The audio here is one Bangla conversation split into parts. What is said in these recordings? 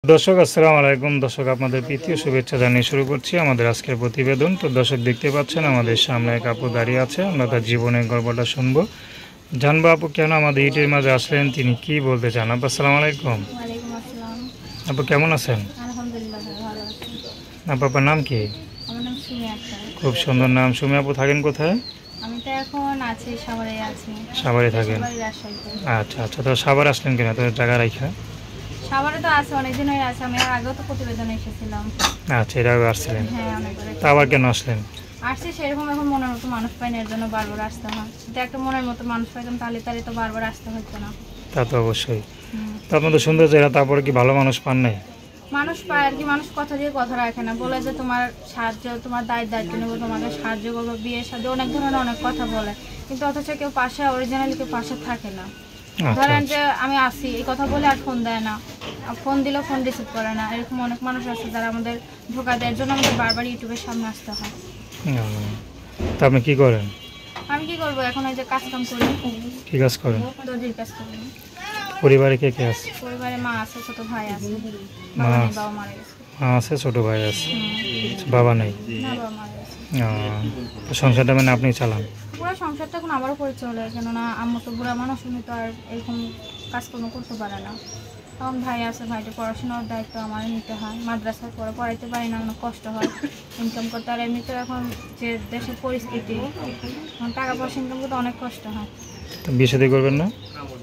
দর্শক আসসালামু আলাইকুম। দর্শক আপনাদের প্রীতীয় শুভেচ্ছা জানিয়ে শুরু করছি আমাদের আজকের প্রতিবেদন। তো দর্শক দেখতে পাচ্ছেন আমাদের সামনে এক আপু দাঁড়িয়ে আছে, আমরা তার জীবনের গল্পটা শুনবো, জানবো আপু কেন আমাদের ইটের মাঝে আসলেন, তিনি কি বলতে চান। আপু আসসালামু আলাইকুম। ওয়ালাইকুম আসসালাম। আপু কেমন আছেন? আলহামদুলিল্লাহ ভালো আছি। আপনার নাম কি? আমার নাম সুমি আক্তার। খুব সুন্দর নাম। সুমি আপু থাকেন কোথায়? আমি তো এখন আছি সাভারে আছি। সাভারে থাকেন? রাজশাহীতে। আচ্ছা আচ্ছা, তো সাভারে আসলেন কেন, তো জায়গা রাখা? সাভারে তো আছে অনেকদিন হয়ে আছে, আমি আর আগেও তো প্রতিবেদনে এসেছিলাম। আচ্ছা, এটাও আসছিলেন? হ্যাঁ অনেকবার। তা আবার কেন আসলেন? আসছি সেরকম এখন মনের মতো মানুষ পাই না, এর জন্য বারবার আসতে হয়। যদি একটা মনের মতো মানুষ পাইতাম তাহলে তো বারবার আসতে হতো না। তা তো অবশ্যই। তো আপনাদের সুন্দর জায়গা, তারপরে কি ভালো মানুষ পান নাই? মানুষ পায় আর কি, মানুষ কথা দিয়ে কথা রাখে না, বলে যে তোমার সাহায্য, তোমার দায়িত্ব নেবো, তোমাকে সাহায্য করবো, বিয়ে সাহায্য, অনেক ধরনের অনেক কথা বলে, কিন্তু অথচ কেউ পাশে অরিজিনালি কেউ পাশে থাকে না। ধরেন যে আমি আসি এই কথা বলে আর ফোন দেয় না, ফোন দিলেও ফোন রিসিভ করে না, এরকম অনেক মানুষ আছে যারা আমাদের ধোকা দেয়, এর জন্য আমাদের বারবার ইউটিউবের সামনে আসতে হয়। তা আপনি কি করেন? আমি কি করবো এখন, এই যে কাজ কাম করি। কি কাজ করেন? দর্জির কাজ করি। পরিবারে কে কে আছে? পরিবারে মা আছে, ছোট ভাই আছে। মা বাবা মারা গেছে। মা আছে, ছোট ভাই আছে, বাবা নেই? না, বাবা মারা গেছে। তো সংসারটা মানে আপনি চালান? পুরো সংসারটা এখন আমারও করে চলে, কেননা আম্মু তো বুড়া মানুষ, উনি তো আর এরকম কাজকর্ম করতে পারে না। তখন ভাই আছে, ভাইটা পড়াশোনার দায়িত্ব আমার নিতে হয়, মাদ্রাসায় পড়াইতে পারি না, অনেক কষ্ট হয় ইনকাম করতে। আর এমনিতে এখন যে দেশের পরিস্থিতি, এখন টাকা পয়সা ইনকাম করতে অনেক কষ্ট হয়। তো বিয়ে শাদী করবেন না?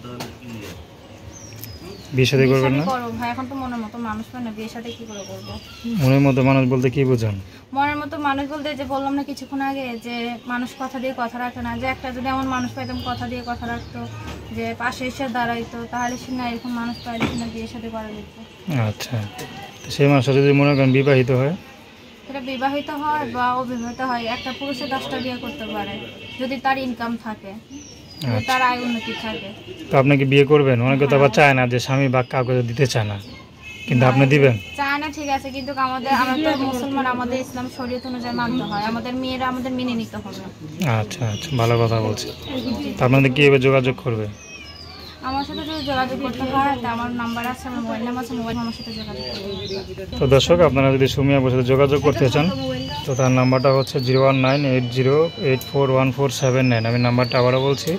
বিয়ে শাদী করবেন না? করবো ভাই, এখন তো মনের মতো মানুষ পাই না, বিয়ে সাথে কি করে করবো? মনের মতো মানুষ বলতে কি বোঝেন? মনের মতো মানুষ বলতে যে বললাম না কিছুক্ষণ আগে, যে মানুষ কথা দিয়ে কথা রাখে না, যে একটা যদি এমন মানুষ পাইতাম কথা দিয়ে কথা রাখতো, যে পাশে এসে দাঁড়াইতো, তাহলে সে না এরকম মানুষ পাইলে সে না বিয়ে সাথে করা যেত। আচ্ছা, তো সেই মানুষটা যদি মনে করেন বিবাহিত হয়? সেটা বিবাহিত হয় বা অবিবাহিত হয়, একটা পুরুষে 10টা বিয়ে করতে পারে যদি তার ইনকাম থাকে, যদি তার আয় উন্নতি থাকে। তো আপনি কি বিয়ে করবেন? অনেকে তো আবার চায় না, যে স্বামী বা কাউকে দিতে চায় না, কিন্তু আপনি দিবেন? চায় না ঠিক আছে, কিন্তু আমরা তো মুসলমান, আমাদের ইসলাম শরীয়ত অনুযায়ী মানতে হয়, আমাদের মেয়েরা আমাদের মেনে নিতে হবে। আচ্ছা আচ্ছা, ভালো কথা বলছি। তো আপনাদের কীভাবে যোগাযোগ করবে? আমার সাথে যদি যোগাযোগ করতে হয় তা আমার নাম্বার আছে, আমার মোবাইল নাম্বার আছে, মোবাইল আমার সাথে যোগাযোগ করবে। তো দর্শক, আপনারা যদি সুমি আপুর সাথে যোগাযোগ করতে চান, তো তার নাম্বারটা হচ্ছে 01980841479। আমি নাম্বারটা আবারও বলছি,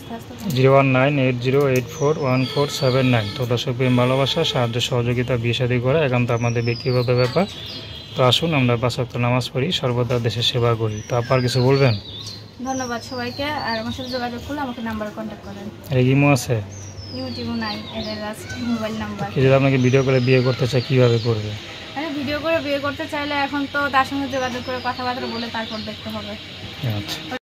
01980841479। তো দর্শক, প্রেম ভালোবাসা, সাহায্য সহযোগিতা, বিয়ে শাদী করা একান্ত আমাদের ব্যক্তিগত ব্যাপার। তো আসুন আমরা 5 ওয়াক্ত নামাজ পড়ি, সর্বদা দেশের সেবা করি। তো আপনার কিছু বলবেন? ধন্যবাদ সবাইকে, আর আমার সাথে যোগাযোগ করলে আমাকে নাম্বারে কন্ট্যাক্ট করেন। ইমো আছে? ইউটিউব নাই, এদের লাস্ট মোবাইল নাম্বার। যদি আপনাকে ভিডিও করে বিয়ে করতে চাই, কীভাবে করবে? ভিডিও করে বিয়ে করতে চাইলে এখন তো তার সঙ্গে যোগাযোগ করে কথাবার্তা বলে তারপর দেখতে হবে। আচ্ছা।